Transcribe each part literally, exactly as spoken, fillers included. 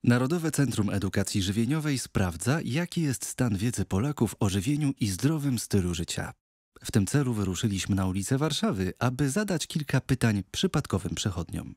Narodowe Centrum Edukacji Żywieniowej sprawdza, jaki jest stan wiedzy Polaków o żywieniu i zdrowym stylu życia. W tym celu wyruszyliśmy na ulicę Warszawy, aby zadać kilka pytań przypadkowym przechodniom.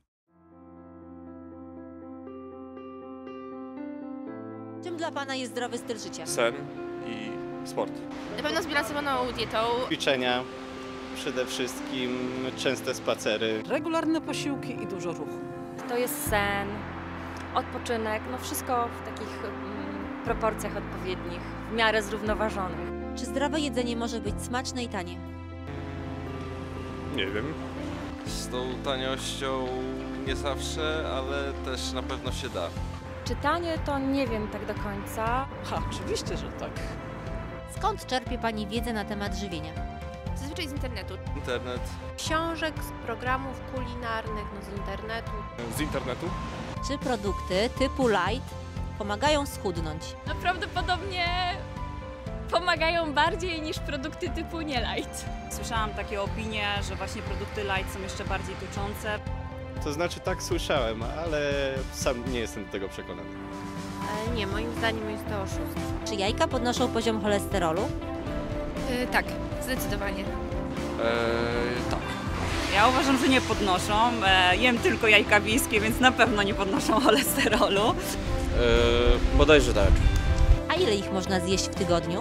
Czym dla Pana jest zdrowy styl życia? Sen i sport. Na pewno zbilansowaną dietą. Ćwiczenia, przede wszystkim częste spacery. Regularne posiłki i dużo ruchu. To jest sen, odpoczynek, no wszystko w takich mm, proporcjach odpowiednich, w miarę zrównoważonych. Czy zdrowe jedzenie może być smaczne i tanie? Nie wiem. Z tą taniością nie zawsze, ale też na pewno się da. Czytanie to nie wiem tak do końca. Ha, oczywiście, że tak. Skąd czerpie Pani wiedzę na temat żywienia? Zazwyczaj z internetu. Internet. Książek, z programów kulinarnych, no z internetu. Z internetu? Czy produkty typu light pomagają schudnąć? No prawdopodobnie pomagają bardziej niż produkty typu nie light. Słyszałam takie opinie, że właśnie produkty light są jeszcze bardziej tuczące. To znaczy tak słyszałem, ale sam nie jestem do tego przekonany. E, nie, moim zdaniem jest to oszustwo. Czy jajka podnoszą poziom cholesterolu? E, tak, zdecydowanie. Eee, tak. Ja uważam, że nie podnoszą. E, jem tylko jajka wiejskie, więc na pewno nie podnoszą cholesterolu. Eee, bodajże tak. A ile ich można zjeść w tygodniu?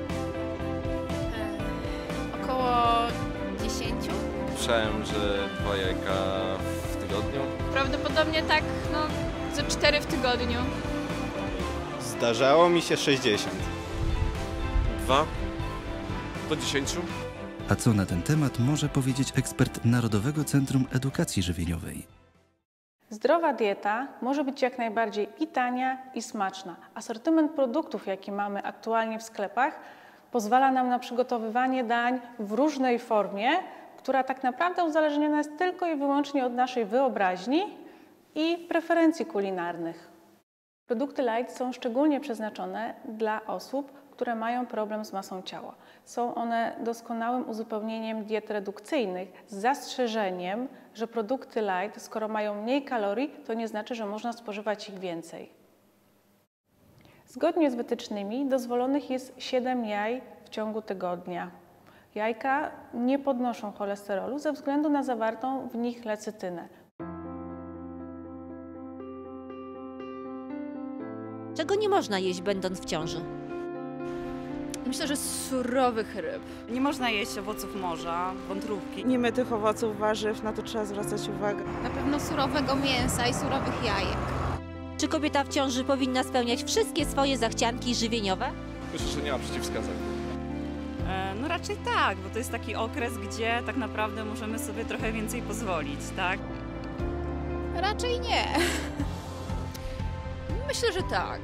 E, około dziesięciu. Słyszałem, że dwa jajka w tygodniu. Prawdopodobnie tak, no, ze cztery w tygodniu. Zdarzało mi się sześćdziesiąt. Dwa do dziesięciu. A co na ten temat może powiedzieć ekspert Narodowego Centrum Edukacji Żywieniowej? Zdrowa dieta może być jak najbardziej i tania, i smaczna. Asortyment produktów, jaki mamy aktualnie w sklepach, pozwala nam na przygotowywanie dań w różnej formie, która tak naprawdę uzależniona jest tylko i wyłącznie od naszej wyobraźni i preferencji kulinarnych. Produkty light są szczególnie przeznaczone dla osób, które mają problem z masą ciała. Są one doskonałym uzupełnieniem diet redukcyjnych z zastrzeżeniem, że produkty light, skoro mają mniej kalorii, to nie znaczy, że można spożywać ich więcej. Zgodnie z wytycznymi dozwolonych jest siedem jaj w ciągu tygodnia. Jajka nie podnoszą cholesterolu ze względu na zawartą w nich lecytynę. Czego nie można jeść, będąc w ciąży? Myślę, że surowych ryb. Nie można jeść owoców morza, wątróbki. Nie my tych owoców, warzyw, na to trzeba zwracać uwagę. Na pewno surowego mięsa i surowych jajek. Czy kobieta w ciąży powinna spełniać wszystkie swoje zachcianki żywieniowe? Myślę, że nie ma przeciwwskazań. E, no raczej tak, bo to jest taki okres, gdzie tak naprawdę możemy sobie trochę więcej pozwolić, tak? Raczej nie. Myślę, że tak.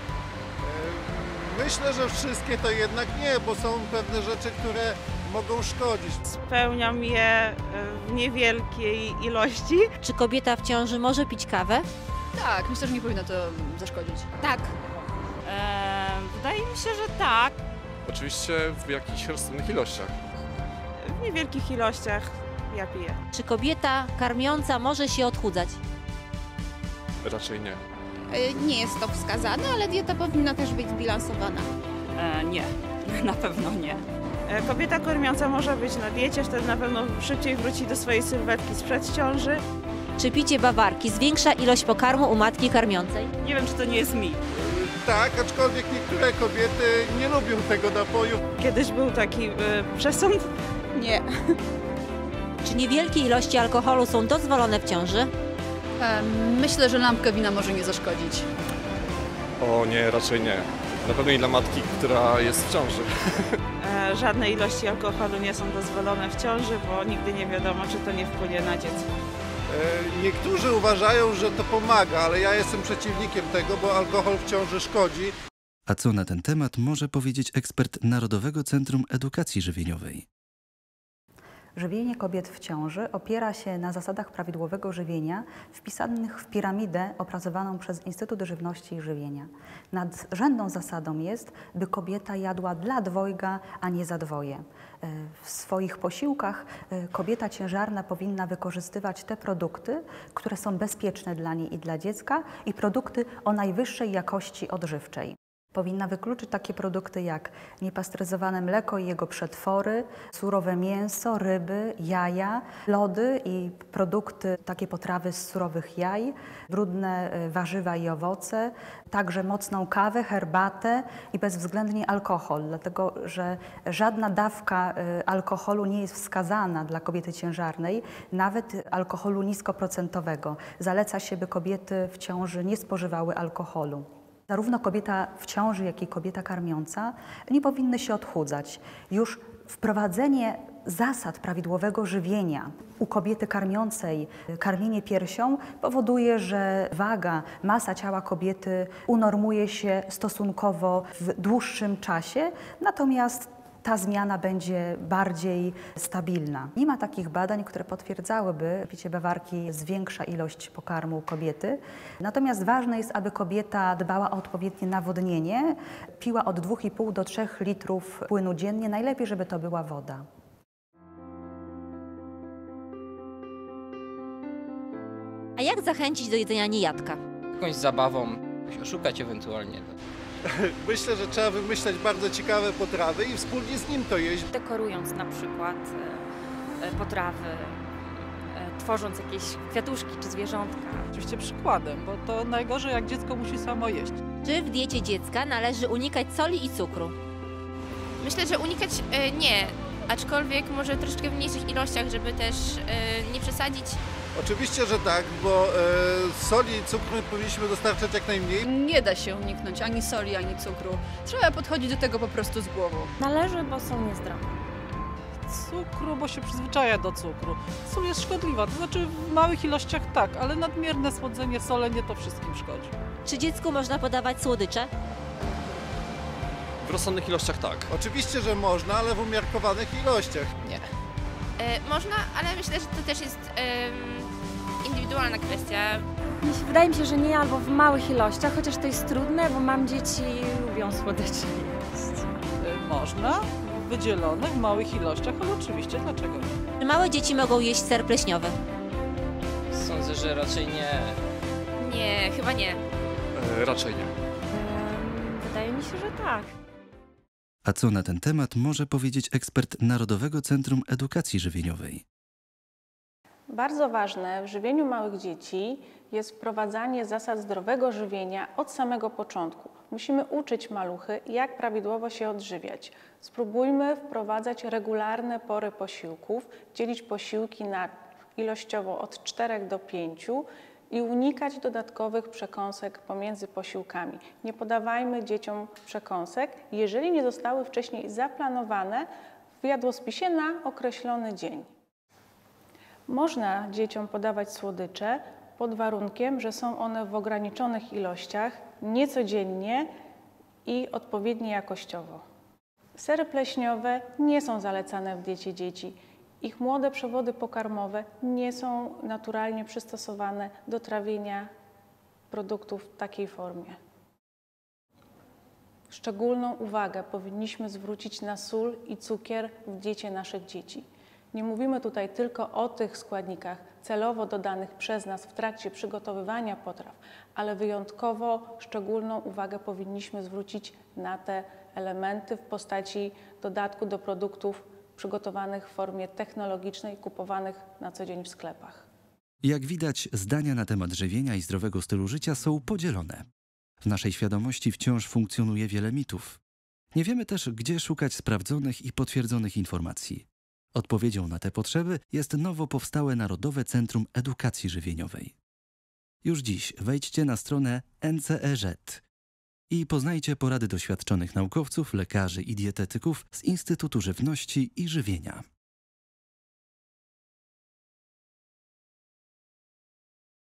Myślę, że wszystkie to jednak nie, bo są pewne rzeczy, które mogą szkodzić. Spełniam je w niewielkiej ilości. Czy kobieta w ciąży może pić kawę? Tak, myślę, że nie powinno to zaszkodzić. Tak. E, wydaje mi się, że tak. Oczywiście w jakichś rozsądnych ilościach. W niewielkich ilościach ja piję. Czy kobieta karmiąca może się odchudzać? Raczej nie. E, nie jest to wskazane, ale dieta powinna też być zbilansowana. E, nie, na pewno nie. E, Kobieta karmiąca może być na diecie, wtedy na pewno szybciej wróci do swojej sylwetki sprzed ciąży. Czy picie bawarki zwiększa ilość pokarmu u matki karmiącej? Nie wiem, czy to nie jest mit. Tak, aczkolwiek niektóre kobiety nie lubią tego napoju. Kiedyś był taki e, przesąd. Nie. Czy niewielkie ilości alkoholu są dozwolone w ciąży? Myślę, że lampka wina może nie zaszkodzić. O nie, raczej nie. Na pewno nie dla matki, która jest w ciąży. E, żadne ilości alkoholu nie są dozwolone w ciąży, bo nigdy nie wiadomo, czy to nie wpłynie na dziecko. E, Niektórzy uważają, że to pomaga, ale ja jestem przeciwnikiem tego, bo alkohol w ciąży szkodzi. A co na ten temat może powiedzieć ekspert Narodowego Centrum Edukacji Żywieniowej? Żywienie kobiet w ciąży opiera się na zasadach prawidłowego żywienia wpisanych w piramidę opracowaną przez Instytut Żywności i Żywienia. Nadrzędną zasadą jest, by kobieta jadła dla dwojga, a nie za dwoje. W swoich posiłkach kobieta ciężarna powinna wykorzystywać te produkty, które są bezpieczne dla niej i dla dziecka, i produkty o najwyższej jakości odżywczej. Powinna wykluczyć takie produkty jak niepasteuryzowane mleko i jego przetwory, surowe mięso, ryby, jaja, lody i produkty, takie potrawy z surowych jaj, brudne warzywa i owoce, także mocną kawę, herbatę i bezwzględnie alkohol, dlatego że żadna dawka alkoholu nie jest wskazana dla kobiety ciężarnej, nawet alkoholu niskoprocentowego. Zaleca się, by kobiety w ciąży nie spożywały alkoholu. Zarówno kobieta w ciąży, jak i kobieta karmiąca nie powinny się odchudzać. Już wprowadzenie zasad prawidłowego żywienia u kobiety karmiącej, karmienie piersią powoduje, że waga, masa ciała kobiety unormuje się stosunkowo w dłuższym czasie, natomiast ta zmiana będzie bardziej stabilna. Nie ma takich badań, które potwierdzałyby, że picie bawarki zwiększa ilość pokarmu u kobiety. Natomiast ważne jest, aby kobieta dbała o odpowiednie nawodnienie, piła od dwóch i pół do trzech litrów płynu dziennie. Najlepiej, żeby to była woda. A jak zachęcić do jedzenia niejadka? Jakąś zabawą, oszukać ewentualnie. Myślę, że trzeba wymyślać bardzo ciekawe potrawy i wspólnie z nim to jeść. Dekorując na przykład e, potrawy, e, tworząc jakieś kwiatuszki czy zwierzątka. Oczywiście przykładem, bo to najgorzej, jak dziecko musi samo jeść. Czy w diecie dziecka należy unikać soli i cukru? Myślę, że unikać e, nie, aczkolwiek może troszeczkę w mniejszych ilościach, żeby też e, nie przesadzić. Oczywiście, że tak, bo e, soli i cukru powinniśmy dostarczać jak najmniej. Nie da się uniknąć ani soli, ani cukru. Trzeba podchodzić do tego po prostu z głową. Należy, bo są niezdrowe. Cukru, bo się przyzwyczaja do cukru. Sól jest szkodliwa, to znaczy w małych ilościach tak, ale nadmierne słodzenie solenie to wszystkim szkodzi. Czy dziecku można podawać słodycze? W rozsądnych ilościach tak. Oczywiście, że można, ale w umiarkowanych ilościach. Nie. E, można, ale myślę, że to też jest e, indywidualna kwestia. Wydaje mi się, że nie, albo w małych ilościach, chociaż to jest trudne, bo mam dzieci i lubią słodycze jeść. Można, w wydzielonych, małych ilościach, ale oczywiście, dlaczego nie? Czy małe dzieci mogą jeść ser pleśniowy? Sądzę, że raczej nie. Nie, chyba nie. E, raczej nie. Wydaje mi się, że tak. A co na ten temat może powiedzieć ekspert Narodowego Centrum Edukacji Żywieniowej? Bardzo ważne w żywieniu małych dzieci jest wprowadzanie zasad zdrowego żywienia od samego początku. Musimy uczyć maluchy, jak prawidłowo się odżywiać. Spróbujmy wprowadzać regularne pory posiłków, dzielić posiłki na ilościowo od czterech do pięciu i unikać dodatkowych przekąsek pomiędzy posiłkami. Nie podawajmy dzieciom przekąsek, jeżeli nie zostały wcześniej zaplanowane w jadłospisie na określony dzień. Można dzieciom podawać słodycze pod warunkiem, że są one w ograniczonych ilościach, niecodziennie i odpowiednio jakościowo. Sery pleśniowe nie są zalecane w diecie dzieci. Ich młode przewody pokarmowe nie są naturalnie przystosowane do trawienia produktów w takiej formie. Szczególną uwagę powinniśmy zwrócić na sól i cukier w diecie naszych dzieci. Nie mówimy tutaj tylko o tych składnikach celowo dodanych przez nas w trakcie przygotowywania potraw, ale wyjątkowo szczególną uwagę powinniśmy zwrócić na te elementy w postaci dodatku do produktów przygotowanych w formie technologicznej, kupowanych na co dzień w sklepach. Jak widać, zdania na temat żywienia i zdrowego stylu życia są podzielone. W naszej świadomości wciąż funkcjonuje wiele mitów. Nie wiemy też, gdzie szukać sprawdzonych i potwierdzonych informacji. Odpowiedzią na te potrzeby jest nowo powstałe Narodowe Centrum Edukacji Żywieniowej. Już dziś wejdźcie na stronę N C E Ż i poznajcie porady doświadczonych naukowców, lekarzy i dietetyków z Instytutu Żywności i Żywienia.